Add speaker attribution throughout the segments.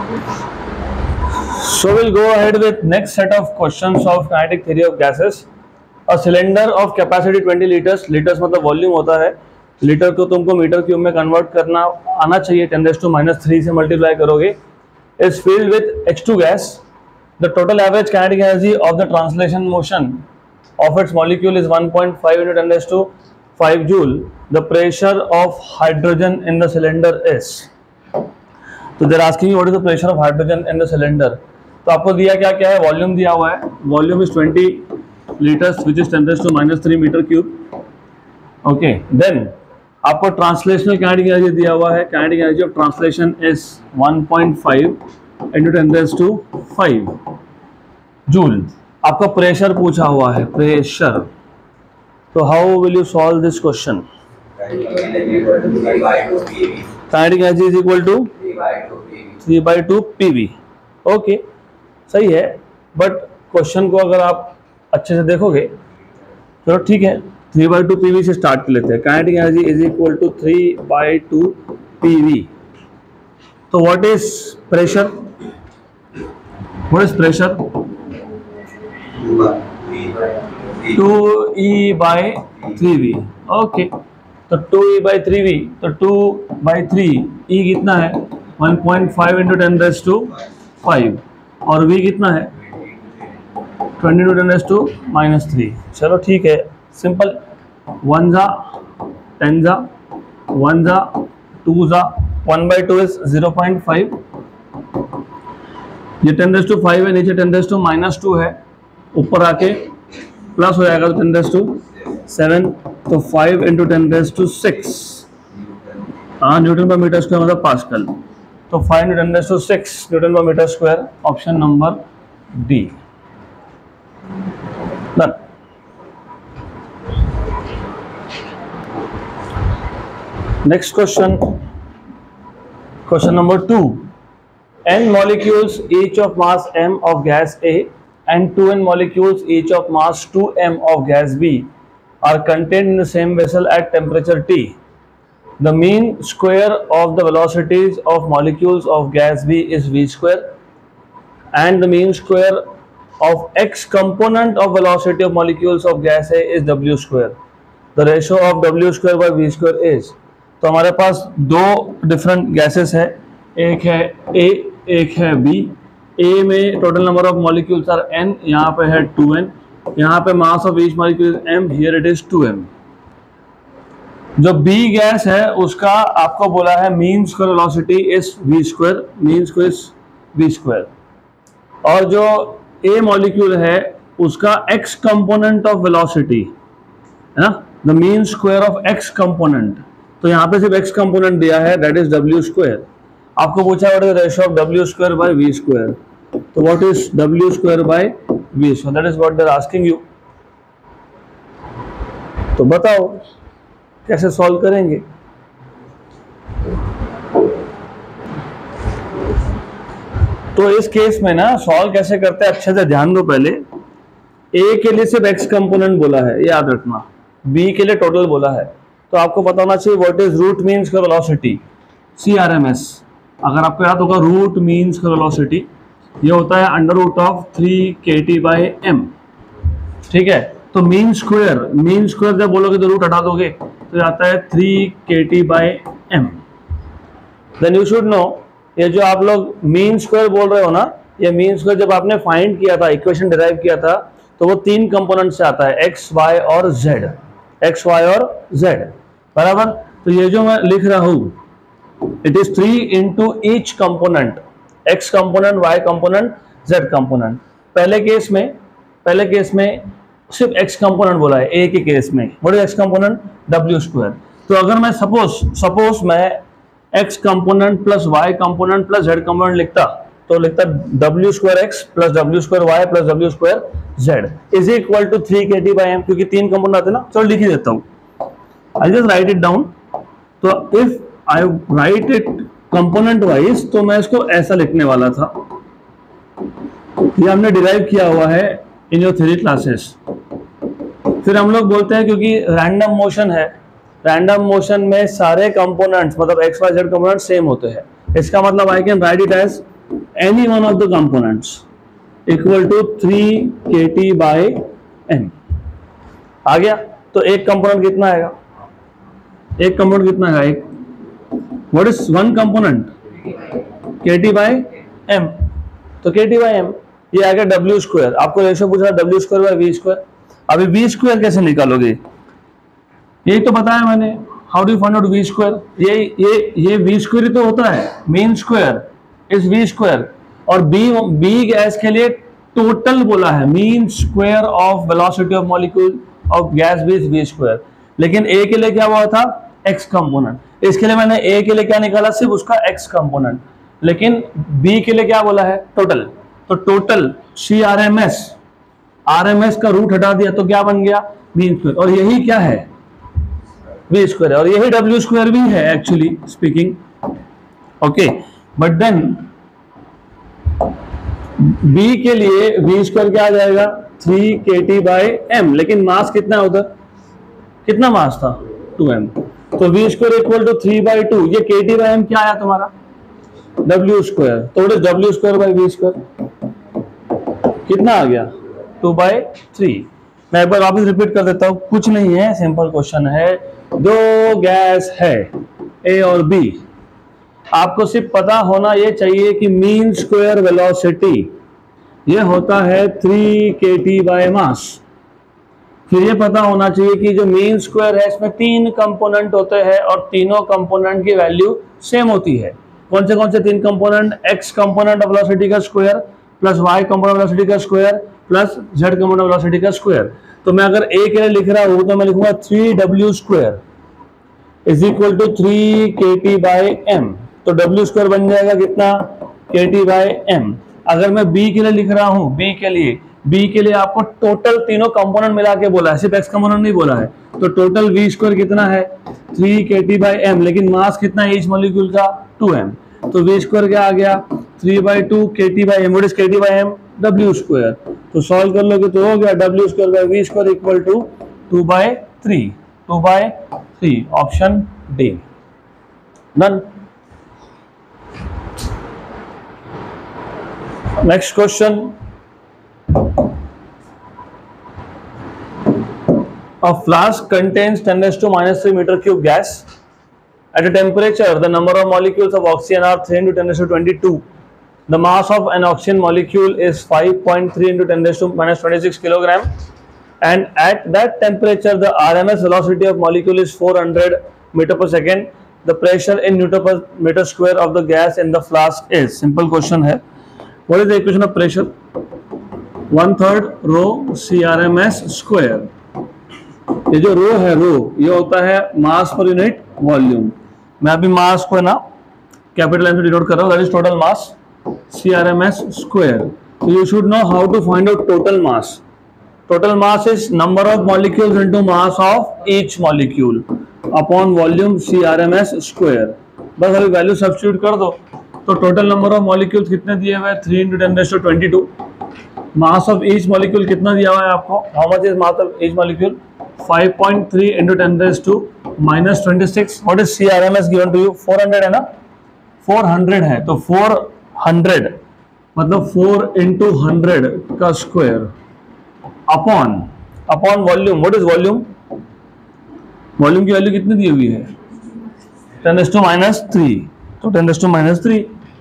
Speaker 1: So we'll go ahead with next set of questions of kinetic theory of gases. A cylinder of capacity 20 liters, liters मतलब volume होता है, litre को तुमको metre cube में convert करना आना चाहिए, 10⁻³ से मल्टीप्लाई करोगे, is filled with H2 gas. The total average kinetic energy of the translation motion of its molecule is 1.5 into 10⁵ joule. The pressure of hydrogen in the cylinder is. तो they're asking you what is the pressure of hydrogen in the cylinder. तो आपको दिया क्या क्या है, volume दिया हुआ है, volume is 20 litres which is 10⁻³ metre cube. Okay, then आपको ट्रांसलेशनल काइनेटिक एनर्जी दिया हुआ है, kinetic energy of translation is 1.5 into 10⁵ joule. आपका प्रेशर पूछा हुआ है, प्रेशर. तो how will you solve this question? Kinetic energy is equal to 3/2 PV. Okay, सही है, बट क्वेश्चन को अगर आप अच्छे से देखोगे तो ठीक है, 3/2 PV से स्टार्ट कर लेते हैं. Kinetic energy is equal to 3/2 PV. तो what is pressure? What is pressure? 2E/3V. Okay, तो 2E/3V, तो 2/3 E कितना है? 1.5 into 10⁵, और V कितना है? 20 into 10⁻3. चलो ठीक है, सिंपल. 1 जा 10 जा 1 जा 2 जा 1/2 इज 0.5. ये 10⁵ है, नीचे 10⁻² है, ऊपर आके प्लस हो जाएगा तो 10⁻7. तो 5 into 10⁶. हाँ, न्यूटन पर मीटर स्क्वायर मतलब पास्कल. तो 5 into 10⁶ newton per metre square. Option number D. Done. Next question, question number 2. n molecules each of mass m of gas A and 2n molecules each of mass 2m of gas B are contained in the same vessel at temperature T. The mean square of the velocities of molecules of gas B is v square, and the mean square of x component of velocity of molecules of gas A is w square. The ratio of w square by v square is. तो हमारे पास दो different gases है, एक है A, एक है B. A में total number of molecules are n, यहाँ पे है 2n, यहाँ पे mass of each molecule m, here it is 2m. जो B गैस है उसका आपको बोला है mean square velocity is v square, mean square is v square. और जो A मॉलिक्यूल है उसका x कंपोनेंट ऑफ वेलोसिटी है ना, the mean square of x component. तो यहाँ पे सिर्फ x कंपोनेंट दिया है, दैट इज w स्क्वायर. आपको पूछा what is ratio of w square by v square. तो what is w square by v square? That is what they are asking you. तो बताओ कैसे सॉल्व करेंगे? तो इस केस में ना सॉल्व कैसे करते हैं अच्छे से ध्यान दो. पहले A के लिए सिर्फ x कंपोनेंट बोला है, याद रखना. B के लिए टोटल बोला है, तो आपको पता होना चाहिए what is root mean square velocity, CRMS. अगर आपको याद होगा रूट मीन स्क्वायर वेलोसिटी ये होता है √3 kT/m. ठीक है, तो मीन स्क्वायर जब बोलोगे तो रूट हटा दोगे तो आता है 3 kT/m. Then you should no, ये जो आप लोग मीन स्क्वायर बोल रहे हो ना, ये मीन स्क्वायर जब आपने फाइंड किया था, इक्वेशन डिराइव किया था, तो वो 3 कंपोनेंट से आता है, x, y और z. x, y और z, बराबर. तो ये जो मैं लिख रहा हूँ it is 3 into each component, x component, y component, z component. पहले केस में सिर्फ x कंपोनेंट बोला है. A के केस में what is x component? w square. तो अगर मैं सपोज मैं x component plus y component plus z component लिखता, तो लिखता w square x plus w square y plus w square z is equal to 3 kT/m, क्योंकि 3 component आते ना. चलो लिख ही देता हूँ, I just write it down. तो if I write it component wise तो मैं इसको ऐसा लिखने वाला था. ये हमने डिराइव किया हुआ है इन योर थ्योरी क्लासेस. फिर हम लोग बोलते हैं क्योंकि रैंडम मोशन है, रैंडम मोशन में सारे कंपोनेंट्स मतलब x y z component same होते हैं. इसका मतलब I can write it as any one of the components equal to 3 kT by m। आ गया? तो एक कंपोनेंट कितना आएगा? एक कंपोनेंट कितना आएगा? एक, what is one component? kT by m। तो kT बाय m ये आ गया w स्क्वायर। आपको रेशो पूछ रहा है w square by v square. अभी v स्क्वायर कैसे निकालोगे? यही तो बताया मैंने, how do you find out v square? ये v स्क्वायर तो होता है, mean square is v square, और b गैस के लिए टोटल बोला है, mean square of velocity of molecule of gas भी इज v स्क्वायर। लेकिन a के लिए क्या हुआ था? x component. इसके लिए मैंने a के लिए क्या निकाला? सिर्फ उसका x कंपोनेंट। लेकिन b के लिए क्या बोला है? टोटल। तो टोटल RMS का रूट हटा दिया तो क्या बन गया? Mean square. और यही क्या है? v स्क्वायर है, और यही w स्क्वायर भी है actually speaking. Okay, but then b के लिए v स्क्वायर क्या आ जाएगा? 3 kT बाय m। लेकिन मास कितना है उधर? कितना मास था? 2m। तो v स्क्वायर इक्वल टू 3/2। ये kT बाय m क्या आया तुम्हारा? w square. तो what is w square by v square? कितना आ गया? 2/3। मैं एक बार वापस रिपीट कर देता हूं, कुछ नहीं है, सिंपल क्वेश्चन है। दो गैस है A और B, आपको सिर्फ पता होना ये चाहिए कि मीन स्क्वायर वेलोसिटी ये होता है 3 kT बाय मास। फिर ये पता होना चाहिए कि जो मीन स्क्वायर है इसमें 3 कंपोनेंट होते हैं और तीनों कंपोनेंट की वैल्यू सेम होती है। कौन से 3 component? x component of velocity का square plus y component of velocity का square plus z component of velocity का स्क्वायर। तो मैं अगर a के लिए लिख रहा हूं तो मैं लिखूंगा 3w square is equal to 3 kT by m। तो w स्क्वायर बन जाएगा कितना? kT by m। अगर मैं b के लिए लिख रहा हूं, b के लिए आपको टोटल तीनों कंपोनेंट मिला के बोला है, सिर्फ x कंपोनेंट नहीं बोला है। तो टोटल v स्क्वायर कितना है? 3 kT बाय m। लेकिन मास कितना है ईच मॉलिक्यूल का? 2m। तो v स्क्वायर क्या आ गया? 3/2 kT by m। What is kT by m? w square. तो सॉल्व कर लोगे तो हो गया w square by v square equal to 2/3। Option D. Done. Next question. A flask contains 10⁻³ meter cube gas. At a temperature, the number of molecules of oxygen are 3 × 10⁻22. The mass of an oxygen molecule is 5.3 × 10⁻26 kilogram. And at that temperature, the RMS velocity of molecule is 400 meter per second. The pressure in Newton per meter square of the gas in the flask is. Simple question है. What is the equation of pressure? 1/3 rho CRMS square. ये जो रो है, ये होता है मास per unit volume. मैं अभी मास को है ना कैपिटल एम से डिनोट कर रहा हूँ, that is total mass, CRMS square. तो you should know how to find out total mass. Total mass is number of molecules into mass of each molecule upon volume CRMS square. बस अभी value substitute कर दो। तो total number of molecules कितने दिए हुए हैं? 3 × 10⁻22। मास ऑफ ईच मॉलिक्यूल कितना दिया हुआ है आपको? How much is mass of each molecule? 5.3 × 10⁻26। What is CRMS given to you? 400 है ना? 400 है, तो 400 मतलब 4 × 100 का square upon volume. What is volume? Volume की वैल्यू कितनी दी हुई है? 10⁻3। तो 10⁻3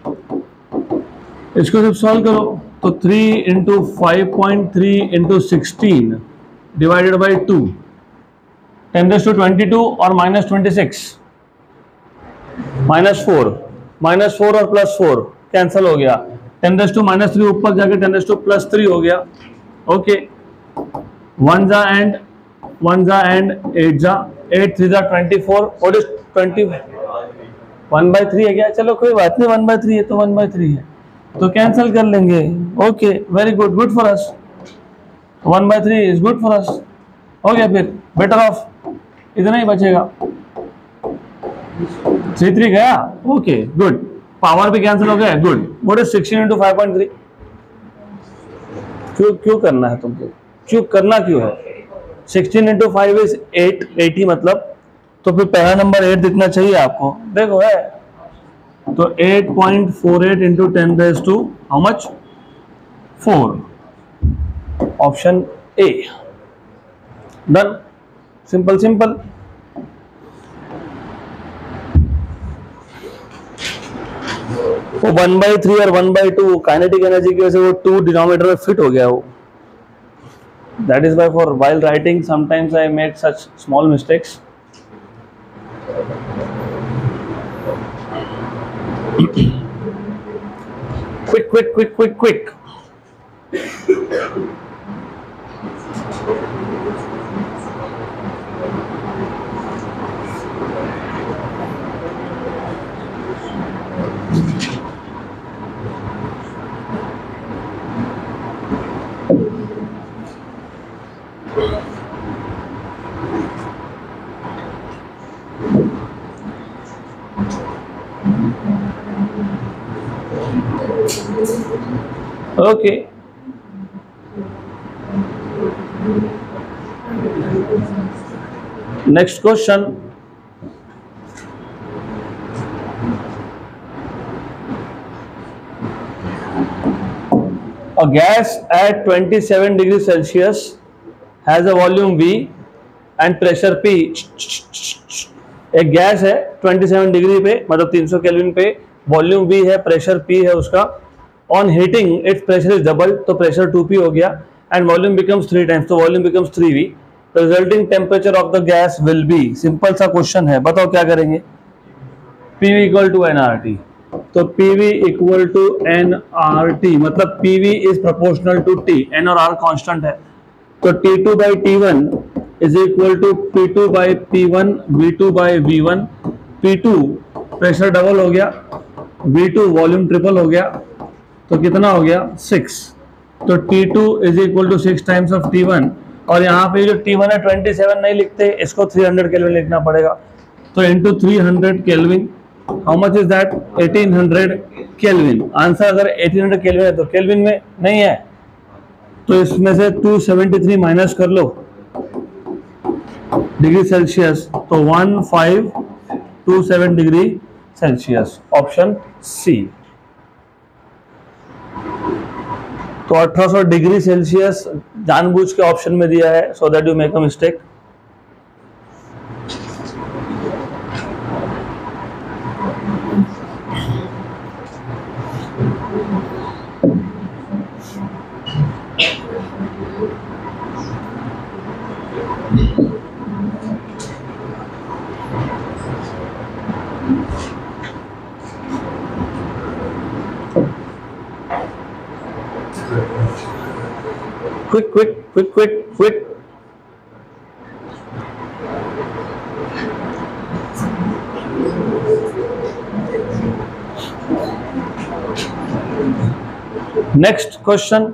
Speaker 1: इसको जब सॉल्व करो तो 3 × 5.3 × 16 डिवाइडेड बाई 2, 10⁻22 और -26, -4 और +4 कैंसिल हो गया। 10⁻³ ऊपर जाके 10⁻+3 हो गया। ओके, 1 जा एंड 8 जा, 8 3 जा 24। What is 20? 1/3 है क्या? चलो कोई बात नहीं, 1/3 है तो 1/3 है, तो कैंसिल कर लेंगे। Okay, very good, good for us. 1/3 is good for us. हो गया, फिर बेटर ऑफ इतना ही बचेगा। 3 गया। ओके गुड, पावर भी कैंसिल हो गया। गुड। What is 16 × 5.3? क्यों करना है तुमको? क्यों करना क्यों है? 16 × 5 इज 80 मतलब, तो फिर पहला नंबर 8 दिखना चाहिए आपको। देखो है तो 8.48 into 10⁻², how much? 4. Option A. Done, simple simple. वो 1/3 और 1/2 काइनेटिक एनर्जी की वजह से वो 2 डिनोमिनेटर में फिट हो गया वो। That is why for while writing sometimes I make such small mistakes. quick quick quick quick quick okay. Next question. A gas at 27 degrees Celsius has a volume V and pressure P. एक गैस है 27 degree पे, मतलब 300 kelvin पे, volume V है, pressure P है उसका। On heating its pressure is double, तो प्रेशर 2P हो गया, एंड वॉल्यूम बिकम्स 3 टाइम्स, तो volume becomes 3V। The resulting temperature of the gas will be, simple सा क्वेश्चन है, बताओ क्या करेंगे? PV इक्वल टू NRT, तो PV इक्वल टू NRT मतलब PV is proportional to T, N और R constant है, तो T2 by T1 is equal to P2 by P1 V2 by V1। P2 pressure double हो गया, V2 volume triple हो गया, तो कितना हो गया? 6। तो T2 is equal to 6 times of T1, और यहाँ पे जो T1 है 27 नहीं लिखते, इसको 300 केल्विन लिखना पड़ेगा, तो into 300 kelvin, how much is that? 1800 kelvin. Answer अगर 1800 केल्विन है तो केल्विन में नहीं है, तो इसमें से 273 माइनस कर लो डिग्री सेल्सियस, तो 1527 डिग्री सेल्सियस, ऑप्शन सी। तो 1800 डिग्री सेल्सियस जानबूझ के ऑप्शन में दिया है, so that you make a mistake. Quick, quick, quick, quick, quick. Next question.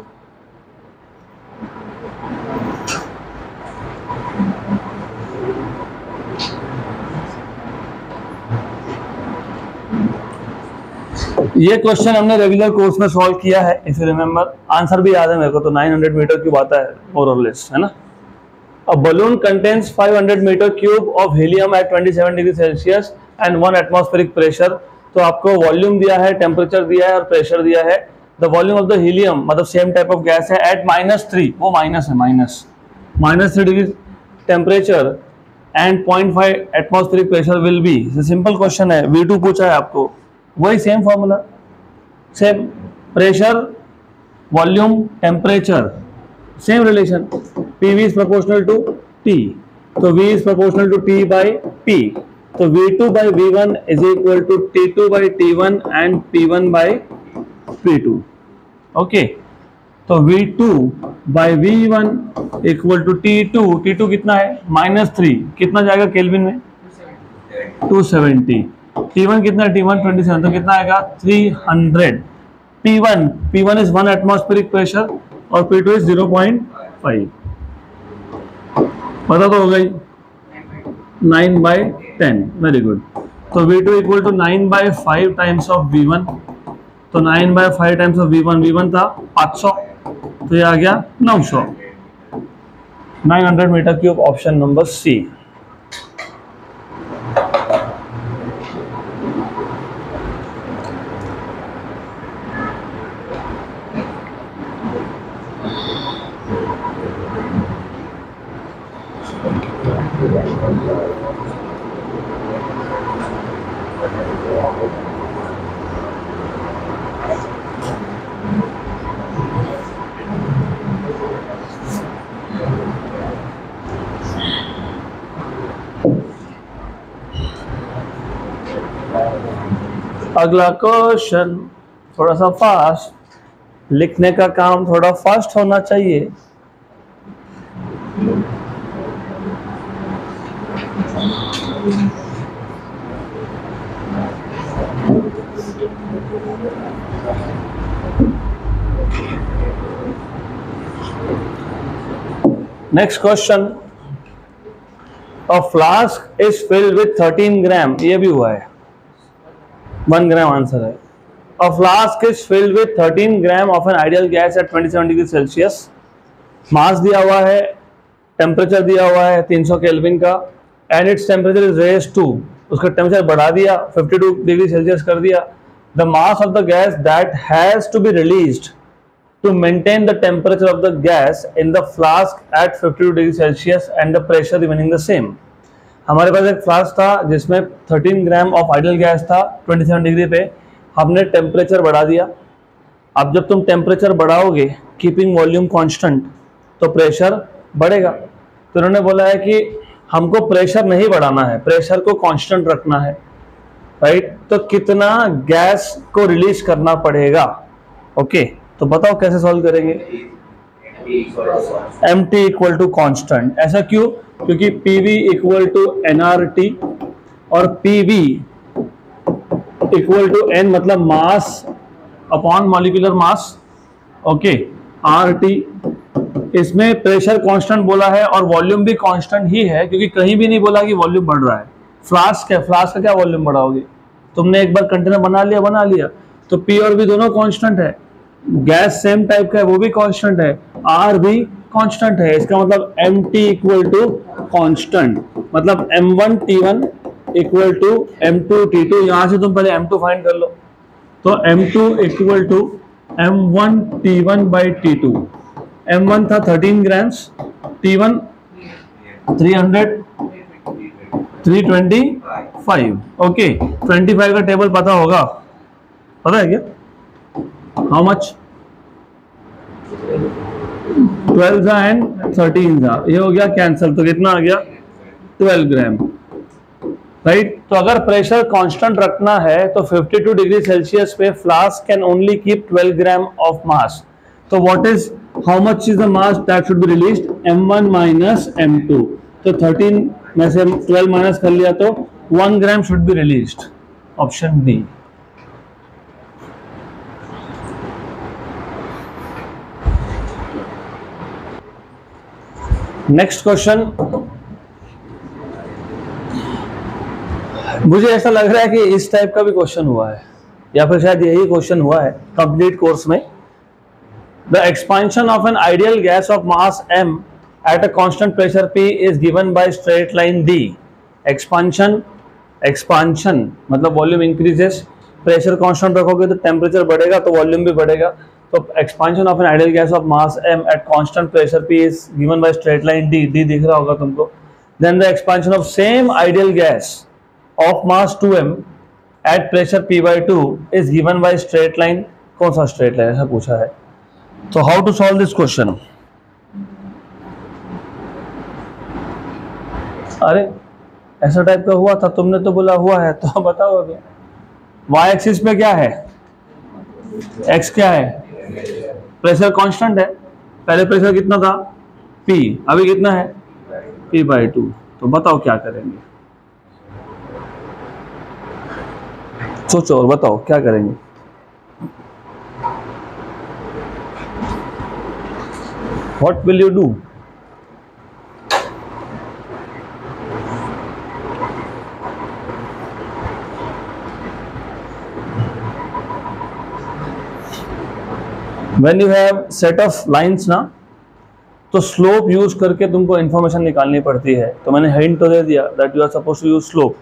Speaker 1: ये क्वेश्चन हमने रेगुलर कोर्स में सॉल्व किया है, इफ यू रिमेंबर। आंसर भी याद है मेरे को, तो 900 मीटर क्यूब आता है मोर और लेस, है ना। A balloon contains 500 metre cube of helium at 27 degree Celsius and 1 atmospheric pressure. तो आपको वॉल्यूम दिया है, टेम्परेचर दिया है और प्रेशर दिया है। The volume of the helium मतलब सेम टाइप ऑफ गैस है एट -3, वो माइनस है, -3 degree temperature and 0.5 atmospheric pressure will be. Simple question है, V2 पूछा है आपको, वही same formula, same pressure, volume, temperature, same relation. PV is proportional to T, तो V is proportional to T by P, तो V2 by V1 is equal to T2 by T1 and P1 by P2। Okay, तो V2 by V1 equal to T2 कितना है? -3, कितना जाएगा kelvin में? 270। T1 कितना है? T1 27, तो कितना आएगा? 300। P1 इज 1 एटमॉस्फेरिक प्रेशर और P2 इज 0.5। पता तो हो गई, 9/10, वेरी गुड। तो V2 equal to 9/5 times of V1, तो 9/5 टाइम्स ऑफ V1 था 500, तो ये आ गया 900। 900 metre cube, option number C. अगला क्वेश्चन थोड़ा सा फास्ट, लिखने का काम थोड़ा फास्ट होना चाहिए। Next question, a flask is filled with 13 gram, ये भी हुआ है, 1 ग्राम आंसर है। A flask is filled with 13 gram of an ideal gas at 27 degree Celsius. Mass दिया हुआ है, टेम्परेचर दिया हुआ है 300 केल्विन का, and its temperature is raised to, उसका टेम्परेचर बढ़ा दिया 52 डिग्री सेल्सियस कर दिया। The mass of the gas that has to be released to maintain the temperature of the gas in the flask at 52 degree Celsius and the pressure remaining the same। हमारे पास एक flask था जिसमें 13 gram of ideal gas था 27 degree पे, हमने temperature बढ़ा दिया। अब जब तुम टेम्परेचर बढ़ाओगे कीपिंग वॉल्यूम कांस्टेंट तो प्रेशर बढ़ेगा। तो उन्होंने बोला है कि हमको प्रेशर नहीं बढ़ाना है, प्रेशर को कांस्टेंट रखना है, राइट। तो कितना गैस को रिलीज करना पड़ेगा, ओके। तो बताओ कैसे सॉल्व करेंगे। mt इक्वल टू कॉन्स्टेंट, ऐसा क्यों? क्योंकि pv इक्वल टू nRT और pv इक्वल टू n मतलब mass upon molecular mass, okay. RT, इसमें प्रेशर कांस्टेंट बोला है और वॉल्यूम भी कांस्टेंट ही है, क्योंकि कहीं भी नहीं बोला कि वॉल्यूम बढ़ रहा है। फ्लास्क है, फ्लास्क का क्या वॉल्यूम बढ़ाओगे? तुमने एक बार कंटेनर बना लिया, तो p और v दोनों कांस्टेंट है, गैस सेम टाइप का है वो भी कांस्टेंट है, R भी कांस्टेंट है। इसका मतलब mt इक्वल टू कांस्टेंट, मतलब m1t1 इक्वल टू m2t2। यहां से तुम पहले m2 फाइंड कर लो, तो m2 equal to m1t1 by t2। m1 था 13 ग्राम्स, t1 325, ओके। 25 का टेबल पता होगा, पता है क्या? How much? 12 था एंड 13 था, ये हो गया कैंसल, तो कितना आ गया? 12 ग्राम, राइट। तो अगर प्रेशर कांस्टेंट रखना है तो 52 डिग्री सेल्सियस पे flask can only keep 12 gram of mass. तो what is, how much is the mass that should be released? m1 minus m2। तो 13 में से 12 माइनस कर लिया तो 1 gram should be released, option D. Next question, मुझे ऐसा लग रहा है कि इस टाइप का भी क्वेश्चन हुआ है, या फिर शायद यही क्वेश्चन हुआ है कंप्लीट कोर्स में। The expansion of an ideal gas of mass m at a constant pressure p is given by straight line d। Expansion मतलब वॉल्यूम इंक्रीजेस, प्रेशर कांस्टेंट रखोगे तो टेम्परेचर बढ़ेगा तो वॉल्यूम भी बढ़ेगा। तो expansion of an ideal gas of mass m at constant pressure p is given by straight line d, d दिख रहा होगा तुमको। Then the expansion of same ideal gas of mass 2m at pressure p/2 is given by straight line, कौन सा straight line ऐसा पूछा है। तो how to solve this question? अरे ऐसा टाइप का हुआ था, तुमने तो बोला हुआ है, तो बताओ अभी। y एक्सिस पे क्या है? x क्या है? प्रेशर कांस्टेंट है, पहले प्रेशर कितना था? P, अभी कितना है? p/2। तो बताओ क्या करेंगे, सोचो और बताओ क्या करेंगे। What will you do? When you have set of lines ना, तो स्लोप यूज करके तुमको इंफॉर्मेशन निकालनी पड़ती है। तो मैंने हिंट तो दे दिया that you are suppose to use slope.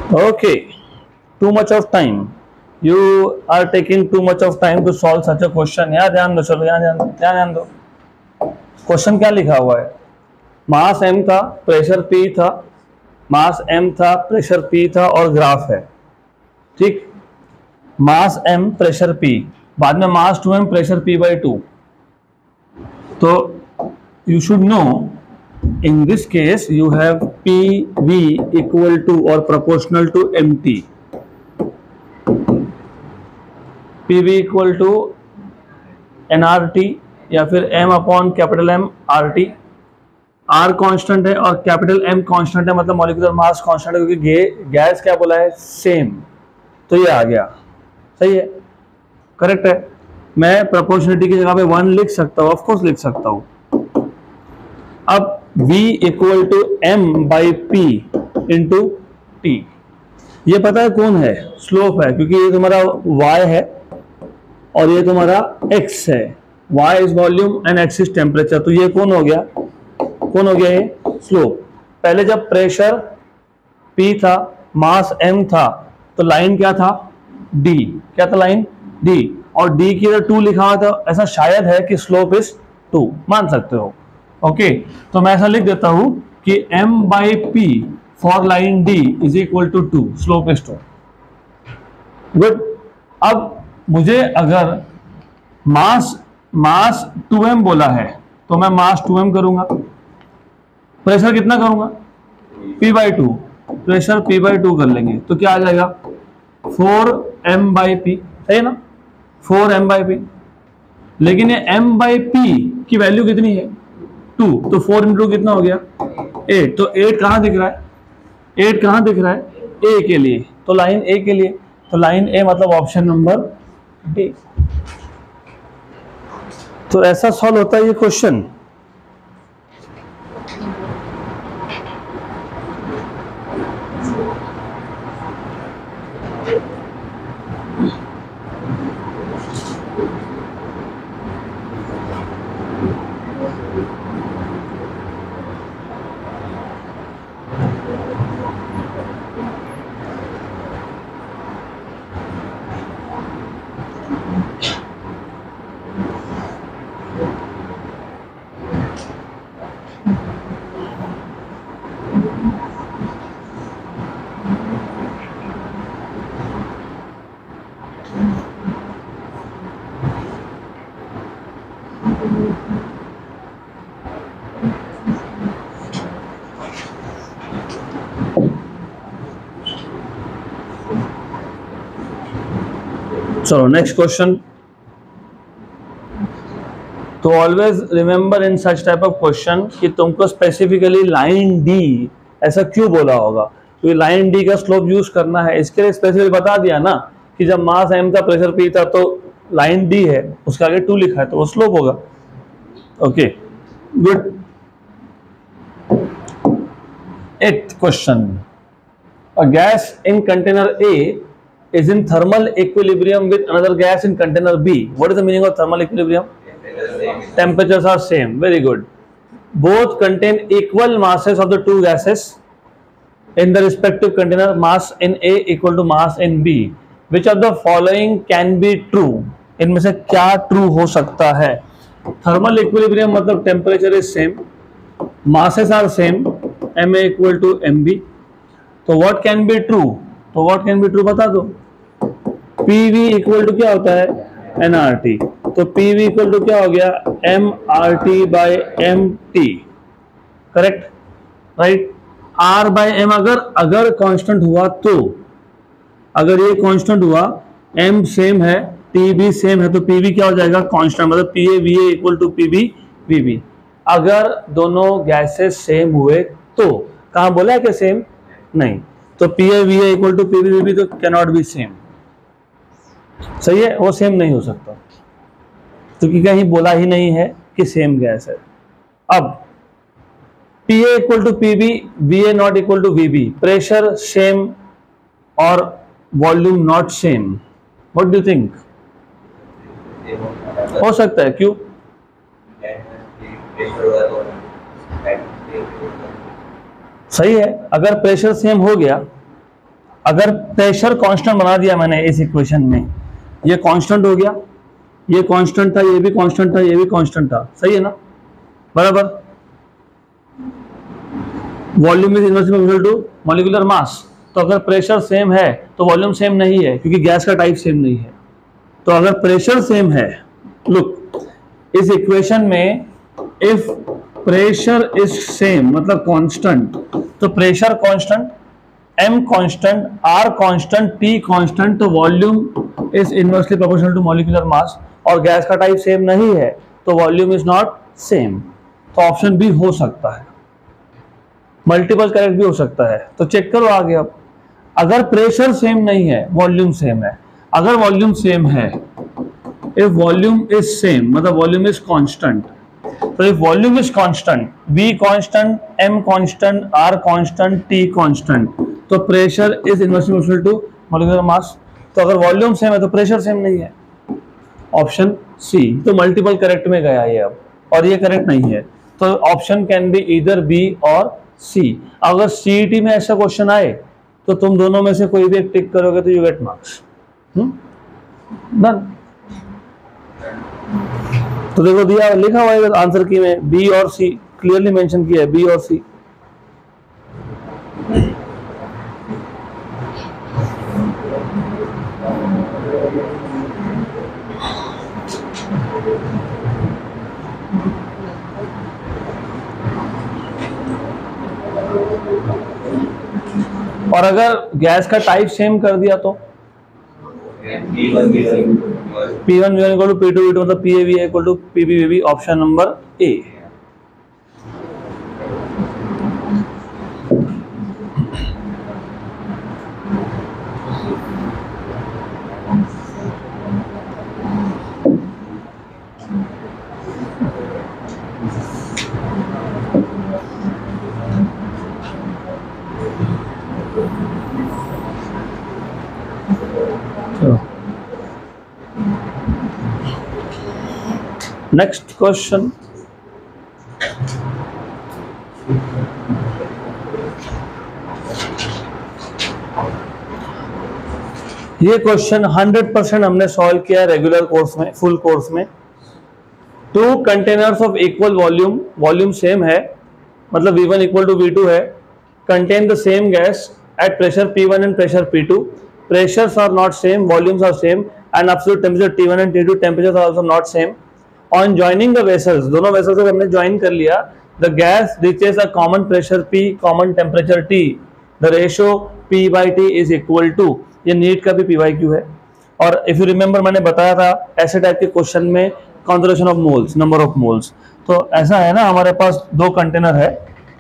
Speaker 1: Okay, too much of time. You are taking too much of time to solve such a question. यहाँ ध्यान दो, चलो यहाँ ध्यान दो। क्वेश्चन क्या लिखा हुआ है? मास m था, प्रेशर p था, मास m था, प्रेशर p था और ग्राफ है, ठीक। मास m, प्रेशर p, बाद में मास 2m, प्रेशर p/2। तो you should know in this case you have PV equal to or proportional to MT. PV equal to nRT या फिर M upon capital M RT। R constant है और capital M constant है, मतलब molecular mass constant है, क्योंकि gas क्या बोला है? सेम। तो ये आ गया, सही है, करेक्ट है। मैं प्रोपोर्शनलिटी की जगह पे 1 लिख सकता हूँ, ऑफ कोर्स लिख सकता हूँ। अब V equal to M by P into T, ये पता है कौन है? स्लोप है, क्योंकि ये तुम्हारा Y है और ये तुम्हारा X है। Y is volume and X is temperature, तो ये कौन हो गया? कौन हो गया ये? स्लोप। पहले जब प्रेशर P था, मास M था, तो लाइन क्या था? D। क्या था लाइन? D, और D की इधर 2 लिखा हुआ था, ऐसा शायद है कि स्लोप इज 2, मान सकते हो। ओके, तो मैं ऐसा लिख देता हूं कि M by P for line D is equal to 2, slope is 2। Good. अब मुझे अगर मास 2m बोला है तो मैं मास 2m करूंगा, प्रेशर कितना करूंगा? P/2, प्रेशर P/2 कर लेंगे, तो क्या आ जाएगा? 4m बाई P, सही है ना? 4m by P। लेकिन ये m बाई P की वैल्यू कितनी है? 2, तो 4 इंटू कितना हो गया? 8। तो 8 कहाँ दिख रहा है? 8 कहाँ दिख रहा है? A के लिए, तो लाइन A के लिए, तो लाइन A मतलब ऑप्शन नंबर D। तो ऐसा सॉल्व होता है ये क्वेश्चन। चलो नेक्स्ट क्वेश्चन। तो always remember in such type of question कि तुमको स्पेसिफिकली लाइन डी ऐसा क्यों बोला होगा, क्योंकि लाइन डी का स्लोप यूज करना है। इसके लिए स्पेसिफिकली बता दिया ना कि जब मास m था, प्रेशर p था, तो लाइन डी है, उसके आगे 2 लिखा है, तो वो स्लोप होगा। Okay, good. 8th question. A gas in container A is in thermal equilibrium with another gas in container B. What is the meaning of thermal equilibrium? Temperatures are same. Very good. Both contain equal masses of the two gases in the respective container. Mass in A equal to mass in B. Which of the following can be true? इनमें से क्या true हो सकता है? Thermal equilibrium मतलब temperature is same, masses are same, Ma equal to Mb. तो what can be true? तो what can be true बता दो। PV इक्वल टू क्या होता है? nRT। तो PV इक्वल टू क्या हो गया? mRT by MT, correct, right. R by M अगर कांस्टेंट हुआ, तो अगर ये कांस्टेंट हुआ, M सेम है, T भी सेम है, तो PV क्या हो जाएगा? कांस्टेंट, मतलब PA VA equal to PB VB। अगर दोनों गैसेस सेम हुए तो, कहाँ बोला है कि सेम? नहीं, तो PA VA equal to PB VB तो कैन नॉट बी सेम, सही है, वो सेम नहीं हो सकता, क्योंकि कहीं बोला ही नहीं है कि सेम गैस है। अब PA equal to PB, VA not equal to VB, pressure same और volume not same, what do you think? हो सकता है, क्यों? सही है, अगर प्रेशर सेम हो गया अगर प्रेशर कांस्टेंट बना दिया मैंने इस इक्वेशन में, ये कांस्टेंट हो गया, ये कांस्टेंट था, ये भी कांस्टेंट था, ये भी कांस्टेंट था, सही है ना, बराबर। Volume is inversely proportional to molecular mass. तो अगर प्रेशर सेम है तो वॉल्यूम सेम नहीं है, क्योंकि गैस का टाइप सेम नहीं है। तो अगर प्रेशर सेम है, लुक इस इक्वेशन में इफ प्रेशर इज सेम मतलब कांस्टेंट, तो pressure constant, m constant, r constant, t constant, तो volume is inversely proportional to molecular mass, और गैस का टाइप सेम नहीं है तो वॉल्यूम इज नॉट सेम। तो ऑप्शन बी हो सकता है, मल्टीपल करेक्ट भी हो सकता है। तो चेक करो आगे। अब अगर प्रेशर सेम नहीं है, वॉल्यूम सेम है। अगर वॉल्यूम सेम है, इफ वॉल्यूम इज सेम मतलब वॉल्यूम इज कांस्टेंट, तो if volume is constant, v constant, m constant, r constant, t constant, तो pressure is inversely proportional to molecular mass. तो अगर वॉल्यूम सेम है तो प्रेशर सेम नहीं है, ऑप्शन सी। तो मल्टीपल करेक्ट में गया ये अब, और ये करेक्ट नहीं है, तो option can be either B और सी। अगर सीईटी में ऐसा क्वेश्चन आए तो तुम दोनों में से कोई भी एक टिक करोगे तो यू गेट मार्क्स। डन। तो देखो दिया लिखा हुआ है आंसर की में बी और सी, क्लियरली मेंशन किया है बी और सी। और अगर गैस का टाइप सेम कर दिया तो P1 V1 equal to P2 V2 मतलब PAV equal to PBVB, option number A. नेक्स्ट क्वेश्चन, ये क्वेश्चन 100% हमने सॉल्व किया रेगुलर कोर्स में, फुल कोर्स में। Two containers of equal volume, volume same है मतलब V1 इक्वल टू V2 है, contain the same gas at pressure P1 and pressure P2, pressures are not same, volumes are same, and absolute temperature T1 and T2 temperatures are also not same. On joining the vessels, दोनों vessels को हमने join कर लिया, the gas reaches a common pressure P, common temperature T, the ratio P/T is equal to, ये NEET का भी PYQ है। और इफ यू रिमेंबर मैंने बताया था ऐसे टाइप के क्वेश्चन में concentration of moles, number of moles. तो ऐसा है ना, हमारे पास दो कंटेनर है,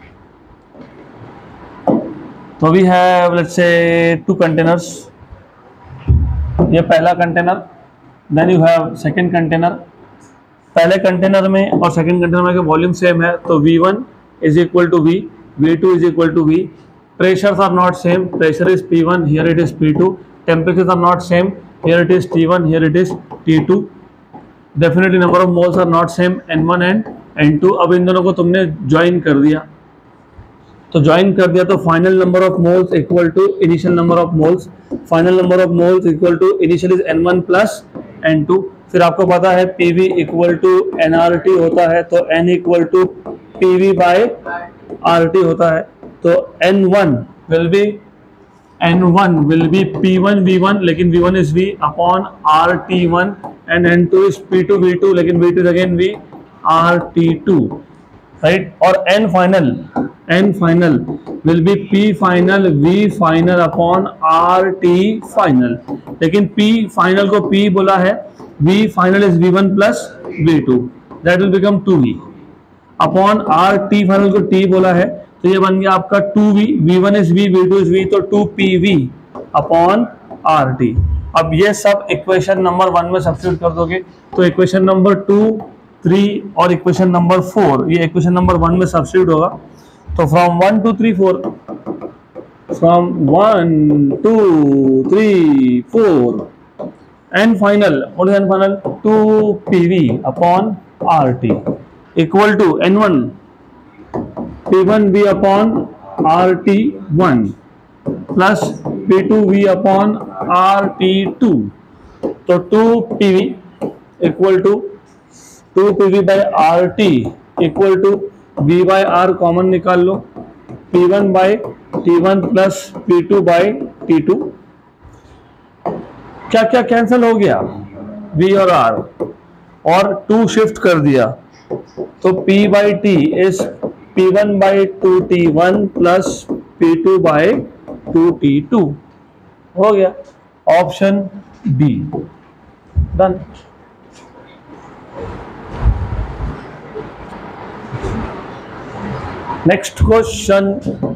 Speaker 1: तो we have let's say two containers, ये पहला container, then you have second container. पहले कंटेनर में और सेकंड कंटेनर में वॉल्यूम सेम है तो V1 is equal to V, V2 is equal to V, pressures are not same, pressure is P1, here it is P2, temperatures are not same, here it is T1, here it is T2, definitely number of moles are not same, N1 and N2। अब इन दोनों को तुमने join कर दिया, तो join कर दिया तो final number of moles equal to initial number of moles, final number of moles equal to initial is N1 plus N2। फिर आपको पता है PV इक्वल टू nRT होता है, तो N equal to PV by RT होता है, तो N1 will be P1 V1, लेकिन V1 is V upon RT1, and N2 is P2 V2, लेकिन V2 is again V RT2, right. और N final will be P final V final upon RT final, लेकिन P final को P बोला है, V final is V1 plus V2, that will become 2V upon RT final को T बोला है, तो ये बन गया आपका 2V, V1 is V, V2 is V, तो 2PV अपॉन RT। अब ये सब इक्वेशन नंबर 1 में सब्स्टिट्यूट कर दोगे, तो इक्वेशन नंबर 2, 3 और इक्वेशन नंबर 4 ये इक्वेशन नंबर 1 में सब्स्टिट्यूट होगा। तो from 1 2 3 4, from 1 2 3 4, N final, what is N final? 2PV upon RT equal to N1 P1V upon RT1 plus P2V upon RT2, तो 2PV equal to 2PV by RT equal to V by R common निकाल लो, P1 by T1 plus P2 by T2, क्या क्या cancel हो गया, V और R, और 2 shift कर दिया, तो P by T is P1 by 2T1 plus P2 by 2T2, हो गया option B, done. Next question,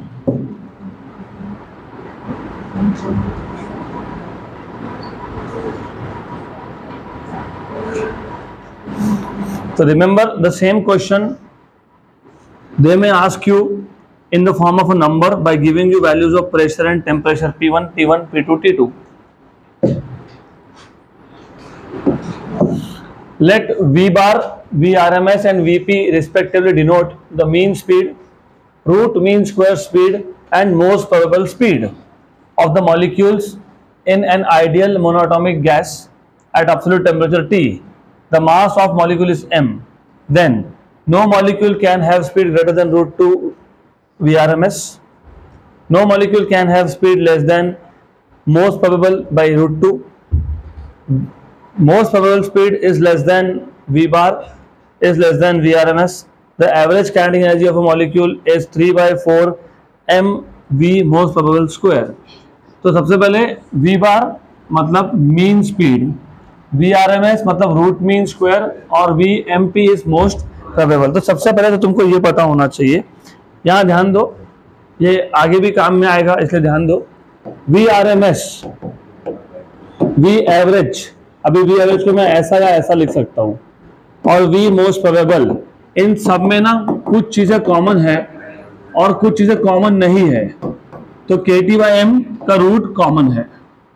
Speaker 1: so remember the same question they may ask you in the form of a number by giving you values of pressure and temperature P1, T1, P2, T2. Let V bar, Vrms and Vp respectively denote the mean speed, root mean square speed and most probable speed of the molecules in an ideal monatomic gas at absolute temperature T. The mass of molecule is m. Then no molecule can have speed greater than root 2 Vrms. No molecule can have speed less than most probable by root 2. Most probable speed is less than V bar is less than Vrms. The average kinetic energy of a molecule is 3 by 4 mv most probable square. तो सबसे पहले V bar मतलब mean speed, Vrms मतलब root mean square, और Vmp is most probable. तो सबसे पहले तो तुमको ये पता होना चाहिए, यहाँ ध्यान दो, ये आगे भी काम में आएगा इसलिए ध्यान दो। Vrms, V एवरेज, अभी V एवरेज को मैं ऐसा या ऐसा लिख सकता हूँ, और V मोस्ट प्रोबेबल, इन सब में ना कुछ चीजें कॉमन है और कुछ चीजें कॉमन नहीं है, तो KT/m का रूट कॉमन है,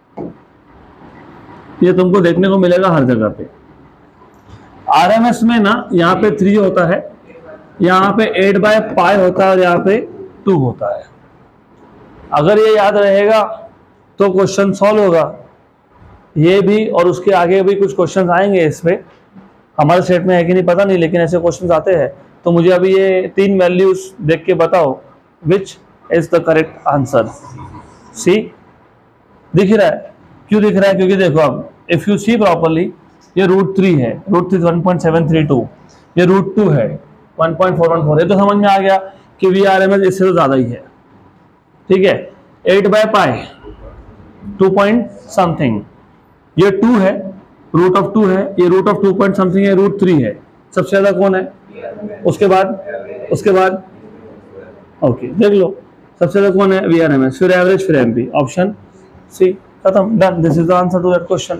Speaker 1: ये तुमको देखने को मिलेगा हर जगह पे। RMS में ना यहाँ पे 3 होता है, यहाँ पे 8/π होता है और यहाँ पे 2 होता है। अगर ये याद रहेगा तो क्वेश्चन सॉल्व होगा। ये भी और उसके आगे भी कुछ क्वेश्चन आएंगे इस पे, हमारे सेट में है कि नहीं पता नहीं, लेकिन ऐसे क्वेश्चन आते हैं। तो मुझे अभी ये 3 वैल्यूज देख के बताओ which is the correct answer. C दिख रहा है, क्यों दिख रहा है? क्योंकि देखो अब इफ यू सी प्रॉपरली, ये रूट 3 है, रूट 3 1.732, ये रूट 2 है 1.414, ये तो समझ में आ गया कि Vrms इससे तो ज्यादा ही है, ठीक है। 8/π 2 पॉइंट समथिंग, ये 2 है, रूट ऑफ 2 है, ये रूट ऑफ 2 पॉइंट समथिंग है, रूट 3 है, सबसे ज्यादा कौन है? उसके बाद ओके देख लो, सबसे ज्यादा कौन है? Vrms, फिर एवरेज, फिर एमपी, ऑप्शन सी, खत्म, done. This is the answer to that question.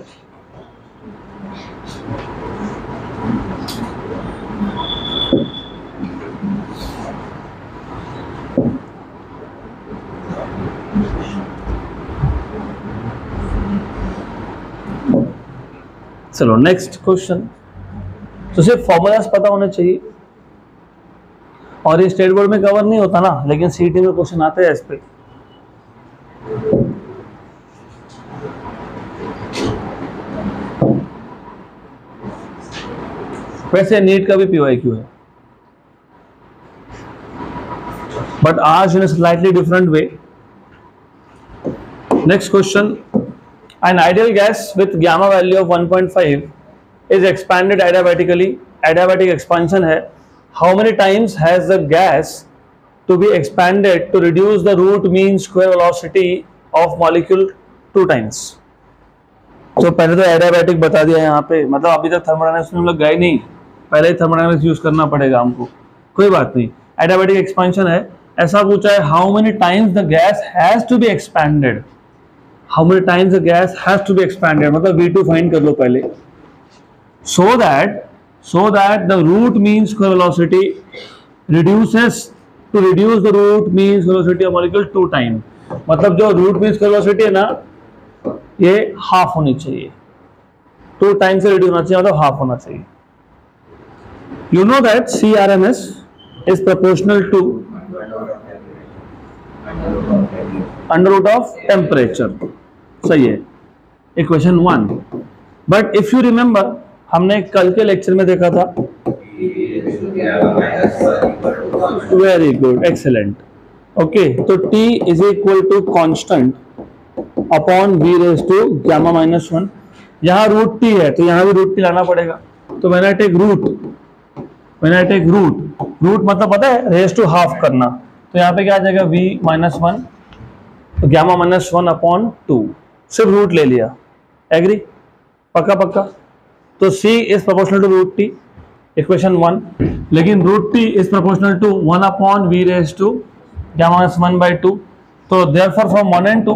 Speaker 1: चलो नेक्स्ट क्वेश्चन। तो सिर्फ फॉर्मूलाज पता होने चाहिए, और ये स्टेट बोर्ड में कवर नहीं होता ना, लेकिन सीईटी में क्वेश्चन आते हैं इस पे। वैसे नीट का भी PYQ है, बट आज in slightly different way. Next question, an ideal gas with gamma value of 1.5 is expanded adiabatically, adiabatic expansion है, how many times has the gas to be expanded to reduce the root mean square velocity of molecule 2 times? तो पहले तो adiabatic बता दिया यहाँ पे, मतलब अभी तक थर्मोडायनामिक्स में हम लोग गए नहीं, पहले ही थर्मोडायनामिक्स यूज करना पड़ेगा हमको, कोई बात नहीं। एडियाबैटिक एक्सपेंशन है, ऐसा पूछा है how many times the gas has to be expanded, how many times the gas has to be expanded, मतलब V2 फाइंड कर लो पहले, so that the root mean square velocity reduces to reduce the root mean square velocity of molecule 2 times, मतलब जो root mean square velocity है ना, ये half होनी चाहिए, 2 टाइम्स से रिड्यूस होना चाहिए, मतलब हाफ होना चाहिए। You know that CRMS is proportional to under root of temperature, सही है, equation 1। But if you remember हमने कल के लेक्चर में देखा था, वेरी गुड, एक्सेलेंट, ओके, तो T is equal to constant upon V raise to gamma minus 1। यहाँ रूट T है तो यहाँ भी रूट T लाना पड़ेगा, तो व्हेन आई टेक रूट मतलब पता है रेज टू हाफ करना, तो यहाँ पे क्या आ जाएगा V माइनस 1, तो गामा माइनस 1 अपॉन 2, सिर्फ रूट ले लिया, एग्री, पक्का पक्का। तो C is proportional to root T, equation 1, लेकिन root T is proportional to 1 upon V raise to gamma minus 1 by 2, तो therefore from 1 and 2,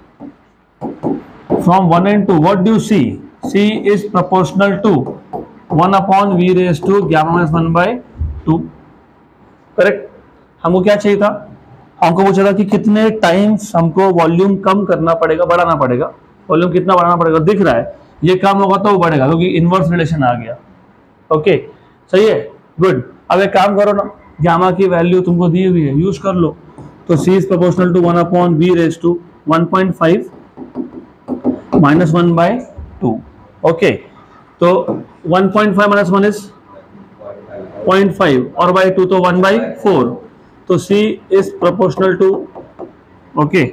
Speaker 1: what do you see? C is proportional to 1 upon V raised to gamma minus 1 by 2, correct. हमको क्या चाहिए था, हमको पूछा था कि कितने टाइम्स हमको वॉल्यूम कम करना पड़ेगा, बढ़ाना पड़ेगा, वॉल्यूम कितना बढ़ाना पड़ेगा, दिख रहा है ये काम होगा तो वो बढ़ेगा क्योंकि इनवर्स रिलेशन आ गया, ओके, सही है, गुड। अब एक काम करो ना, गामा की वैल्यू तुमको दी हुई है, यूज कर लो, तो C is proportional to 1 upon V raised to 1.5 minus 1 by 2, okay, तो 1.5 minus 1 is 0.5 और by 2 तो 1 by 4, तो C is proportional to, okay,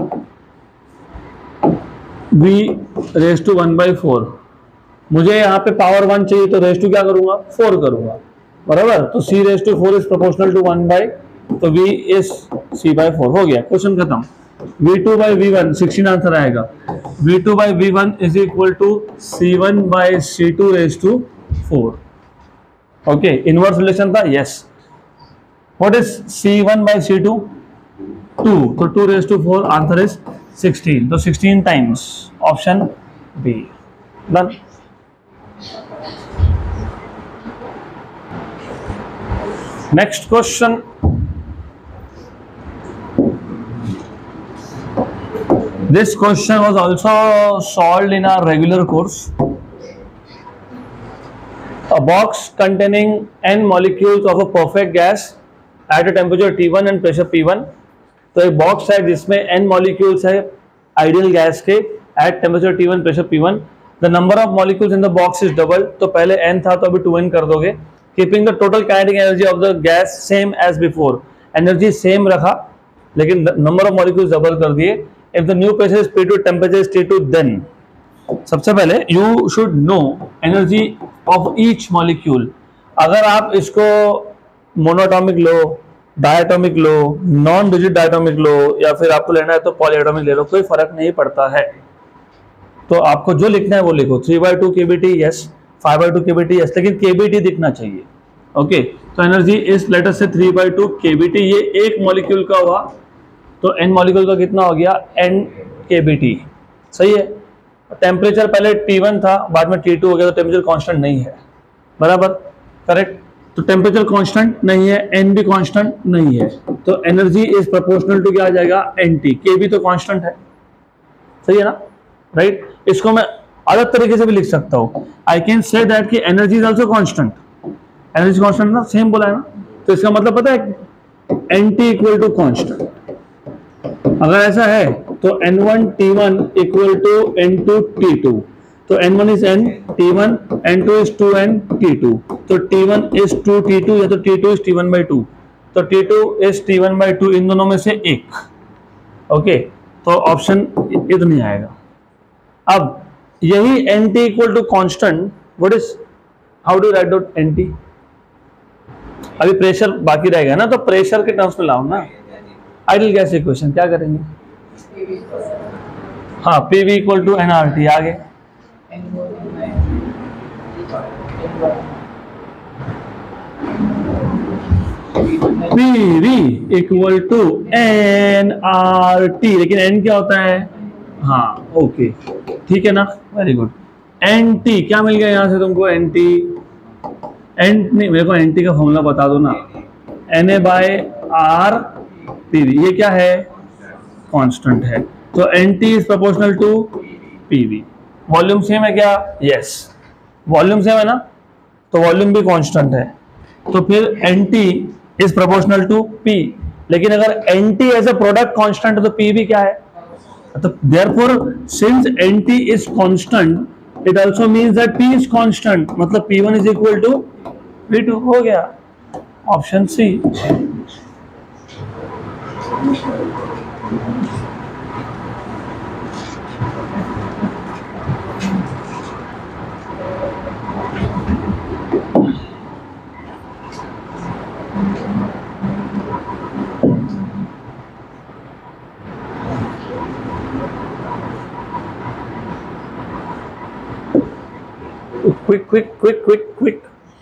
Speaker 1: V raised to 1 by 4। मुझे यहाँ पे पावर 1 चाहिए तो रेज टू क्या करूंगा, 4 करूंगा, बराबर, तो C raised to 4 is proportional to 1 by, तो V is C by 4, हो गया, क्वेश्चन खत्म। V2 by V1 16 आंसर आएगा, V2 by V1 is equal to C1 by C2 raised to 4, okay, inverse relation था, yes. What is C1 by C2, 2, तो 2 raised to 4, answer is 16, तो 16 times, option B, done. Next question, this question was also solved in our regular course. A box containing n molecules of a perfect gas at a temperature T1 and pressure P1, तो एक box है जिसमें n molecules है ideal gas के at temperature T1 pressure P1, the number of molecules in the box is double, तो पहले n था तो अभी 2n कर दोगे, keeping the total kinetic energy of the gas same as before, energy same रखा लेकिन नंबर ऑफ मॉलिक्यूल्स डबल कर दिए। If the new pressure is P2, temperature is T2, then सबसे पहले you should know energy of each molecule। अगर आप इसको monatomic लो, डायटोमिक लो, नॉन रिजिड डायटोमिक लो, या फिर आपको लेना है तो पॉलीएटॉमिक ले लो, कोई फर्क नहीं पड़ता है। तो आपको जो लिखना है वो लिखो, 3/2 kBt यस, 5/2 kBt यस, लेकिन kBt दिखना चाहिए, ओके। तो एनर्जी इज लेट अस से 3/2 kBt, ये एक मॉलिक्यूल का हुआ, तो n मॉलिक्यूल का कितना हो गया, n kBt, सही है। टेम्परेचर पहले T1 था, बाद में T2 हो गया, तो टेम्परेचर कांस्टेंट नहीं है, बराबर, करेक्ट। तो टेम्परेचर कांस्टेंट नहीं है, n भी कांस्टेंट नहीं है, तो एनर्जी इज प्रोपोर्शनल टू क्या आ जाएगा, nt, k भी तो कांस्टेंट है, सही है ना, राइट। इसको मैं अलग तरीके से भी लिख सकता हूँ, आई कैन से दैट कि energy is also constant, energy constant ना, सेम बोला है ना, तो इसका मतलब पता है nt इक्वल टू कांस्टेंट। अगर ऐसा है तो N1 T1 equal to N2 T2, तो N1 is N T1, N2 is 2N T2, तो T1 इज 2 T2 या तो T2 इज T1 by 2, तो T2 इज T1 by 2, इन दोनों में से एक, ओके, तो ऑप्शन ये तो नहीं आएगा। अब यही NT equal to constant, what is, how do write out NT, अभी प्रेशर बाकी रहेगा ना, तो प्रेशर के टर्म्स में लाओ ना, आइडियल गैस इक्वेशन क्या करेंगे, हाँ, PV इक्वल टू nRT, आगे PV इक्वल टू nRT, लेकिन n क्या होता है, हाँ, ओके, ठीक है ना, वेरी गुड। NT क्या मिल गया यहाँ से तुमको, NT, n नहीं, मेरे को NT का फॉर्मूला बता दो ना, Na/R PV, ये क्या है, कांस्टेंट है, तो NT is proportional to PV। Volume same है क्या, यस, वॉल्यूम सेम है ना, तो वॉल्यूम भी कांस्टेंट है, तो फिर NT is proportional to P, लेकिन अगर NT as a product constant है तो P भी क्या है, तो therefore since NT is constant it also means that P is constant, मतलब P1 is equal to P2 हो गया, option C. quick.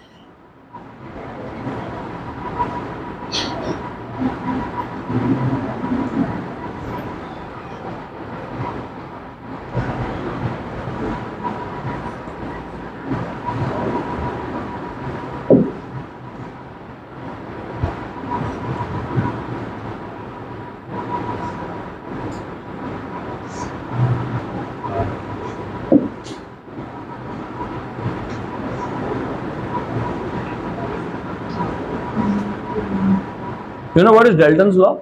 Speaker 1: You know what is Dalton's law?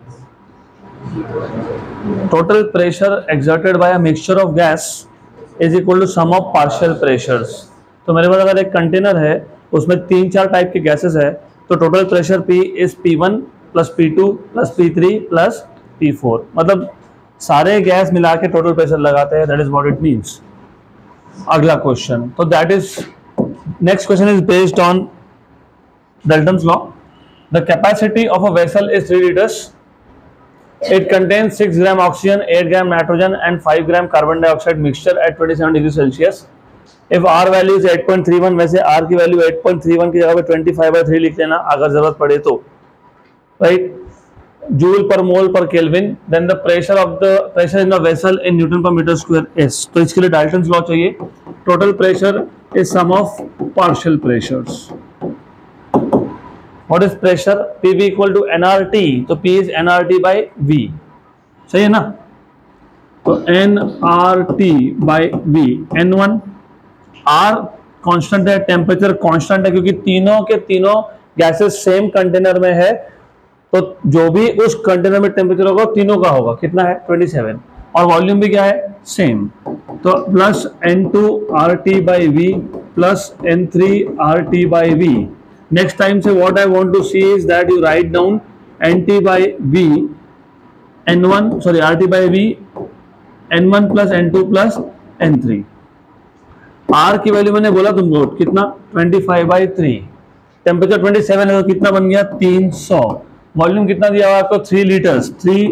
Speaker 1: Total pressure exerted by a mixture of gas is equal to sum of partial pressures. तो मेरे पास अगर एक container है उसमें 3-4 type के gases है तो total pressure P is P1 plus P2 plus P3 plus P4, मतलब सारे गैस मिला के टोटल प्रेशर लगाते हैं, that is what it means. अगला क्वेश्चन, तो that is next question is based on Dalton's law. The capacity of a vessel is 3 liters. It contains 6 gram oxygen, 8 gram nitrogen and 5 gram carbon dioxide mixture at 27 degrees Celsius. If R value is 8.31, वैसे R की value 8.31 की जगह पे 25/3 लिख लेना अगर जरूरत पड़े तो, right? Joule per mole per Kelvin. Then the pressure in the vessel in Newton per meter square is. तो इसके लिए Dalton's law चाहिए। Total pressure is sum of partial pressures. What is pressure? PV equal to nRT, तो P is nRT by V, सही है ना? तो nRT by V, N1 R constant है, टेम्परेचर कांस्टेंट है क्योंकि तीनों के तीनों गैसेस सेम कंटेनर में है, तो जो भी उस कंटेनर में टेम्परेचर होगा तीनों का होगा, कितना है 27, और वॉल्यूम भी क्या है सेम, तो plus N2 RT by V plus N3 RT by V। Next time say what I want to see is that you write down NT by V, N1 sorry RT by V, N1 plus N2 plus N3। R की value मैंने बोला तुमको कितना 25/3, temperature 27 है तो कितना बन गया 300, वॉल्यूम कितना दिया हुआ आपको 3 लीटर्स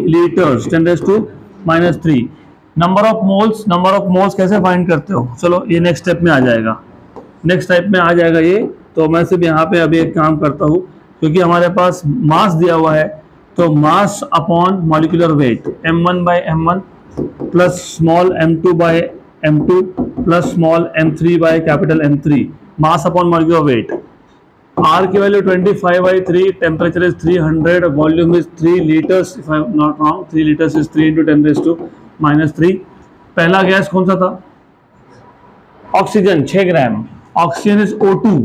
Speaker 1: 10⁻³ नंबर ऑफ मोल्स कैसे फाइंड करते हो, चलो ये नेक्स्ट स्टेप में आ जाएगा, ये तो मैं सिर्फ यहाँ पे अभी एक काम करता हूँ क्योंकि हमारे पास मास दिया हुआ है, तो mass upon molecular weight m1 by m1 plus small m2 by m2 plus small m3 by capital M3, mass upon molecular weight. R की value 25/3, temperature is 300, volume is 3 litres if I am not wrong, 3 litres is 3 × 10⁻³ पहला गैस कौन सा था, oxygen 6 gram, oxygen is O2।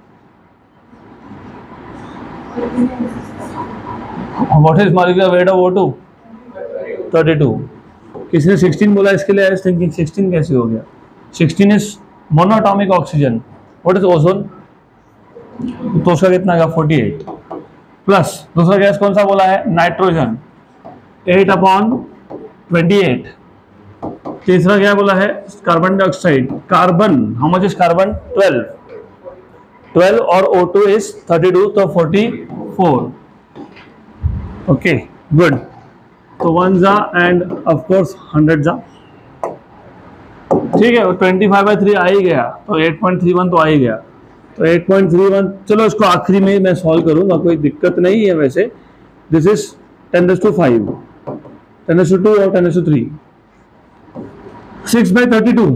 Speaker 1: What is molecular weight of O2? 32। किसी ने 16 बोला, इसके लिए I was thinking 16 कैसे हो गया, 16 is monatomic oxygen. What is ozone, तो उसका कितना का 48 प्लस दूसरा गैस कौन सा बोला है नाइट्रोजन 8/28, तीसरा क्या बोला है carbon dioxide, carbon how much is carbon 12 और O2 is 32 तो 44, ओके गुड, तो 1 जा एंड ऑफ कोर्स 100 जा, ठीक है, 25/3 आ ही गया तो 8.31 तो आ ही गया, तो 8.31, चलो इसको आखिरी में मैं सॉल्व करूंगा, कोई दिक्कत नहीं है वैसे। दिस इज 10⁵, 10⁵2 और 10⁵3, 6/32,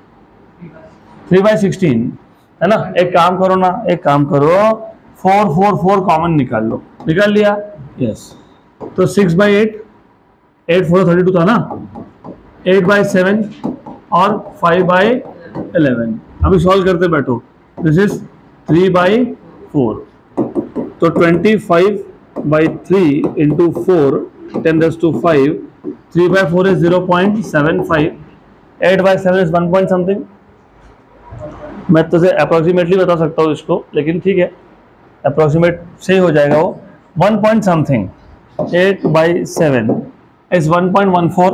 Speaker 1: 3/16 है ना। एक काम करो 4 कॉमन निकाल लो, निकाल लिया, यस, तो 6/8, 8 4 32 था ना, 8/7 और 5/11, अभी सॉल्व करते बैठो, दिस इज 3/4, तो 25 by 3 into 4 10 raised to 5, 3 by 4 is 0.75, 8 by 7 is 1 point something. मैं तुझे अप्रोक्सीमेटली बता सकता हूँ इसको, लेकिन ठीक है अप्रोक्सीमेट सही हो जाएगा वो. 1 point something, 8 by 7 is 1.14.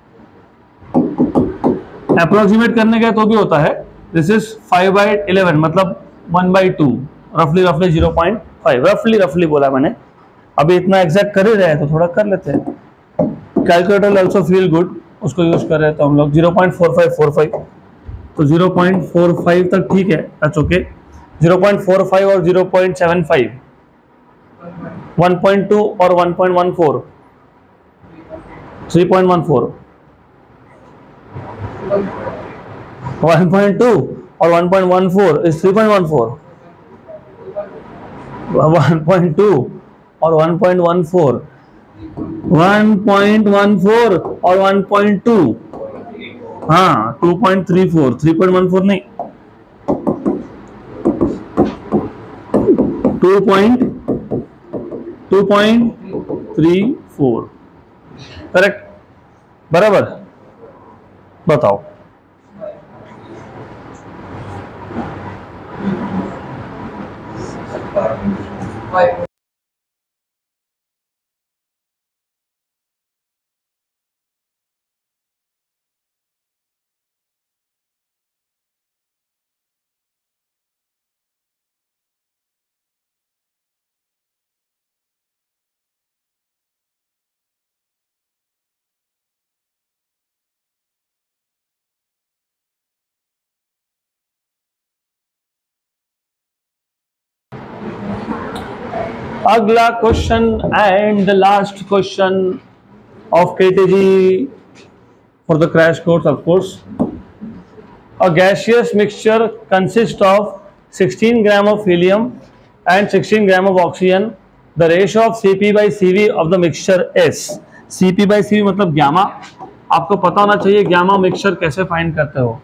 Speaker 1: Approximate करने का तो भी होता है. दिस इज 5 by 11 मतलब 1 by 2, रफली 0.5, रफली बोला मैंने. अभी इतना एग्जैक्ट कर ही रहे हैं तो थोड़ा कर लेते हैं. कैलकुलेटर ऑल्सो फील गुड, उसको यूज कर रहे हैं तो हम लोग 0.4545, तो 0.45 तक ठीक है, दैट्स ओके. 0.45 और 0.75, 1.2 और 1.14, 3.14, 1.2 और 1.14 is 3.14, 1.2 और 1.14, 1.14 और 1.2, हाँ 2.34, 3.14 नहीं, 2.34 करेक्ट, बराबर. बताओ अगला question and the last question of KTG for the crash course. Of course a gaseous mixture consists of 16 gram of helium and 16 gram of oxygen. The ratio of Cp by Cv of the mixture is. Cp by Cv मतलब gamma. आपको पता होना चाहिए gamma mixture कैसे find करते हो.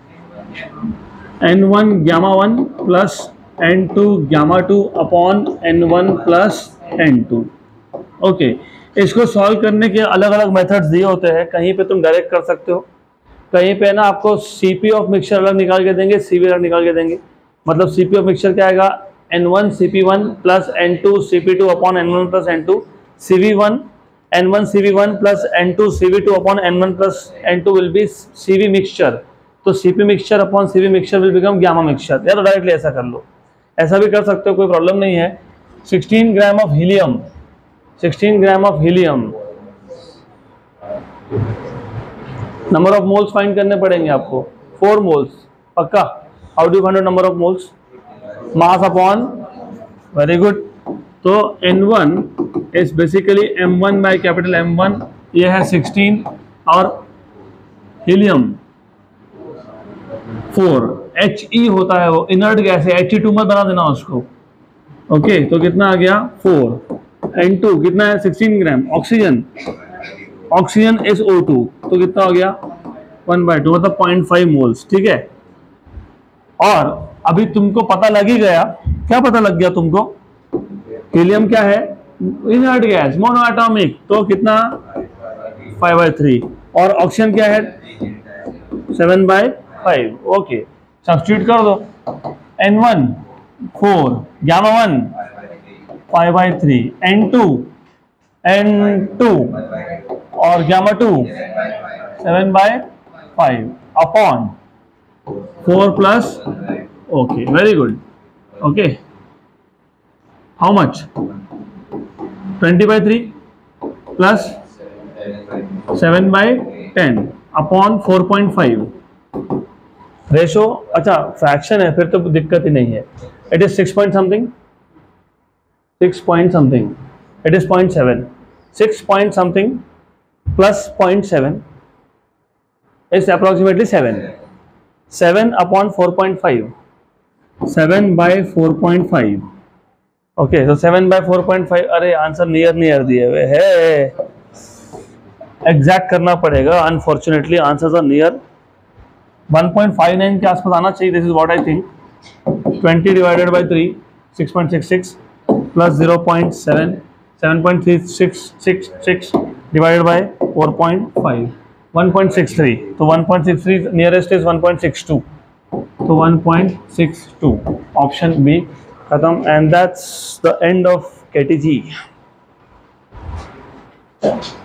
Speaker 1: N1 gamma 1 plus N2 gamma 2 upon N1 plus N2. Okay, इसको solve करने के अलग अलग मेथड्स दिए होते हैं. कहीं पे तुम डायरेक्ट कर सकते हो, कहीं पे ना आपको Cp ऑफ मिक्सचर अलग निकाल के देंगे, Cv अलग निकाल के देंगे. मतलब Cp ऑफ मिक्सचर क्या आएगा, N1 Cp1 plus N2 Cp2 upon N1 plus N2, Cv1 N1 Cv1 plus N2 Cv2 upon N1 plus N2 will be Cv mixture. तो Cp mixture upon Cv mixture will become gamma mixture. या तो directly ऐसा कर लो, ऐसा भी कर सकते हो, कोई प्रॉब्लम नहीं है. 16 gram of helium, 16 gram of helium, number of moles find करने पड़ेंगे आपको, 4 मोल्स पक्का. How do find number of moles, mass upon, very good. तो N1 is basically M1 by capital M1, ये है 16 और हीलियम 4. He होता है वो इनर्ट गैस है, He2 मत बना देना उसको. ओके तो कितना आ गया 4. N2 कितना है 16 ग्राम. ऑक्सीजन, ऑक्सीजन SO2 तो कितना हो गया 1/2 मतलब 0.5 मोल्स. ठीक है, और अभी तुमको पता लग ही गया, क्या पता लग गया तुमको, हीलियम क्या है, इनर्ट गैस, मोनोएटॉमिक, तो कितना 5/3. और ऑक्सीजन क्या है 7/5. ओके सब्स्टिट्यूट कर दो. N1 4, गामा 1 5/3, N2 और gamma 2 7/5 upon 4 plus. Okay very good. Okay how much 20/3 plus 7/10 upon 4.5. Ratio अच्छा फ्रैक्शन है फिर तो दिक्कत ही नहीं है. It is 6 point something, 6 point something, it is 0.7, 6 point something plus 0.7 is approximately 7. 7 upon 4.5, 7/4.5. Okay तो 7/4.5. अरे आंसर नियर दिए हुए है, एग्जैक्ट करना पड़ेगा. Unfortunately answers are near. 1.59 के आसपास आना चाहिए. This is what I think. 20 divided by 3 6.66 plus 0.7 7.666 divided by 4.5, 1.63. तो 1.63 नियरेस्ट इज 1.62, तो 1.62 ऑप्शन बी खत्म. And that's the end of KTG.